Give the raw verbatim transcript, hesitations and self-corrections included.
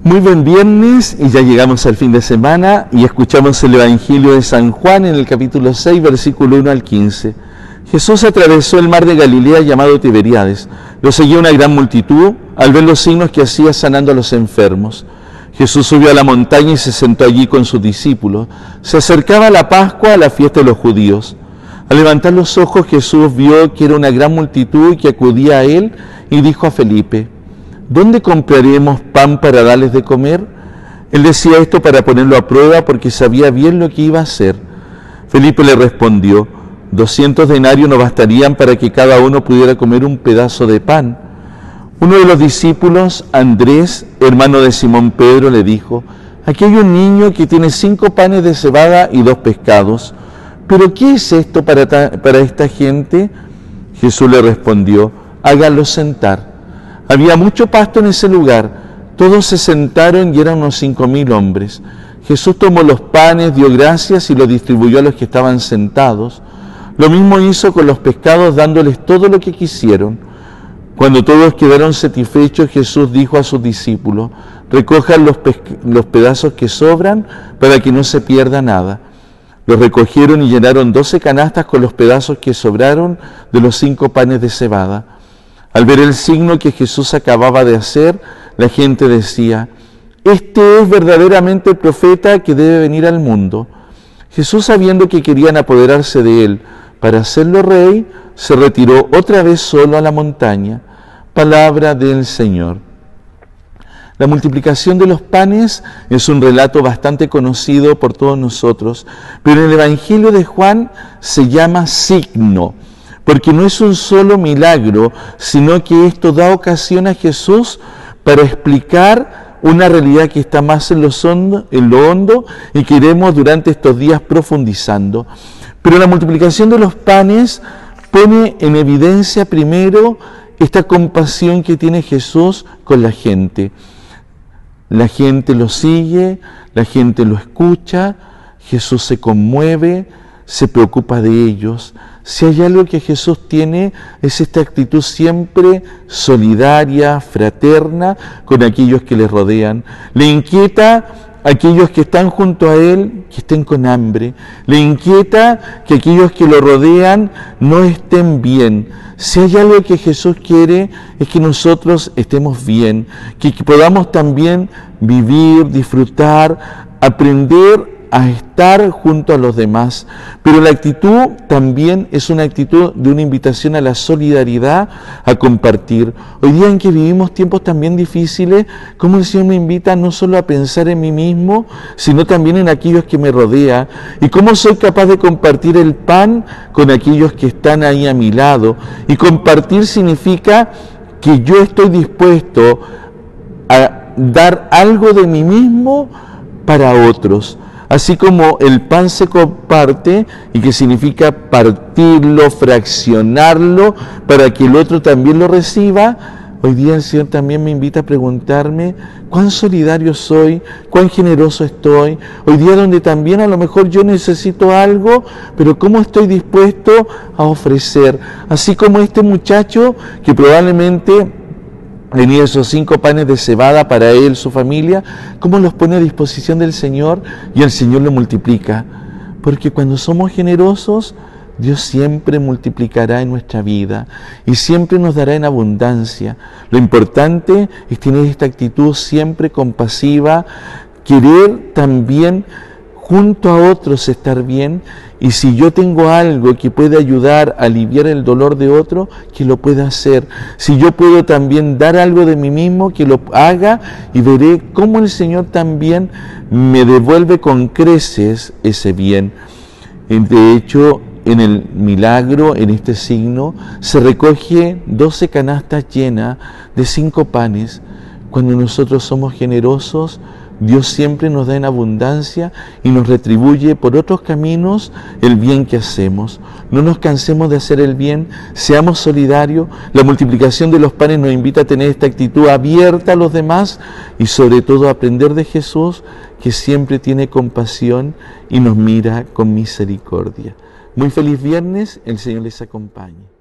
Muy buen viernes y ya llegamos al fin de semana y escuchamos el Evangelio de San Juan en el capítulo seis, versículo uno al quince. Jesús atravesó el mar de Galilea llamado Tiberíades. Lo seguía una gran multitud al ver los signos que hacía sanando a los enfermos. Jesús subió a la montaña y se sentó allí con sus discípulos. Se acercaba la Pascua, a la fiesta de los judíos. Al levantar los ojos, Jesús vio que era una gran multitud que acudía a él y dijo a Felipe: ¿dónde compraremos pan para darles de comer? Él decía esto para ponerlo a prueba porque sabía bien lo que iba a hacer. Felipe le respondió: doscientos denarios no bastarían para que cada uno pudiera comer un pedazo de pan. Uno de los discípulos, Andrés, hermano de Simón Pedro, le dijo: aquí hay un niño que tiene cinco panes de cebada y dos pescados. ¿Pero qué es esto para, para esta gente? Jesús le respondió: háganlo sentar. Había mucho pasto en ese lugar. Todos se sentaron y eran unos cinco mil hombres. Jesús tomó los panes, dio gracias y los distribuyó a los que estaban sentados. Lo mismo hizo con los pescados, dándoles todo lo que quisieron. Cuando todos quedaron satisfechos, Jesús dijo a sus discípulos: recojan los, los pedazos que sobran para que no se pierda nada. Los recogieron y llenaron doce canastas con los pedazos que sobraron de los cinco panes de cebada. Al ver el signo que Jesús acababa de hacer, la gente decía: este es verdaderamente el profeta que debe venir al mundo. Jesús, sabiendo que querían apoderarse de él para hacerlo rey, se retiró otra vez solo a la montaña. Palabra del Señor. La multiplicación de los panes es un relato bastante conocido por todos nosotros, pero en el Evangelio de Juan se llama signo, porque no es un solo milagro, sino que esto da ocasión a Jesús para explicar una realidad que está más en lo hondo, en lo hondo y que iremos durante estos días profundizando. Pero la multiplicación de los panes pone en evidencia primero esta compasión que tiene Jesús con la gente. La gente lo sigue, la gente lo escucha, Jesús se conmueve, se preocupa de ellos. Si hay algo que Jesús tiene, es esta actitud siempre solidaria, fraterna, con aquellos que le rodean. Le inquieta a aquellos que están junto a Él, que estén con hambre. Le inquieta que aquellos que lo rodean no estén bien. Si hay algo que Jesús quiere, es que nosotros estemos bien, que podamos también vivir, disfrutar, aprender a estar junto a los demás. Pero la actitud también es una actitud de una invitación a la solidaridad, a compartir. Hoy día en que vivimos tiempos también difíciles, como el Señor me invita no solo a pensar en mí mismo, sino también en aquellos que me rodean, y cómo soy capaz de compartir el pan con aquellos que están ahí a mi lado. Y compartir significa que yo estoy dispuesto a dar algo de mí mismo para otros. Así como el pan se comparte, y que significa partirlo, fraccionarlo, para que el otro también lo reciba, hoy día el Señor también me invita a preguntarme cuán solidario soy, cuán generoso estoy. Hoy día donde también a lo mejor yo necesito algo, pero cómo estoy dispuesto a ofrecer. Así como este muchacho que probablemente tenía esos cinco panes de cebada para él, su familia, cómo los pone a disposición del Señor y el Señor lo multiplica. Porque cuando somos generosos, Dios siempre multiplicará en nuestra vida y siempre nos dará en abundancia. Lo importante es tener esta actitud siempre compasiva, querer también junto a otros estar bien, y si yo tengo algo que puede ayudar a aliviar el dolor de otro, que lo pueda hacer. Si yo puedo también dar algo de mí mismo, que lo haga, y veré cómo el Señor también me devuelve con creces ese bien. De hecho, en el milagro, en este signo, se recoge doce canastas llenas de cinco panes. Cuando nosotros somos generosos, Dios siempre nos da en abundancia y nos retribuye por otros caminos el bien que hacemos. No nos cansemos de hacer el bien, seamos solidarios. La multiplicación de los panes nos invita a tener esta actitud abierta a los demás y sobre todo a aprender de Jesús, que siempre tiene compasión y nos mira con misericordia. Muy feliz viernes, el Señor les acompañe.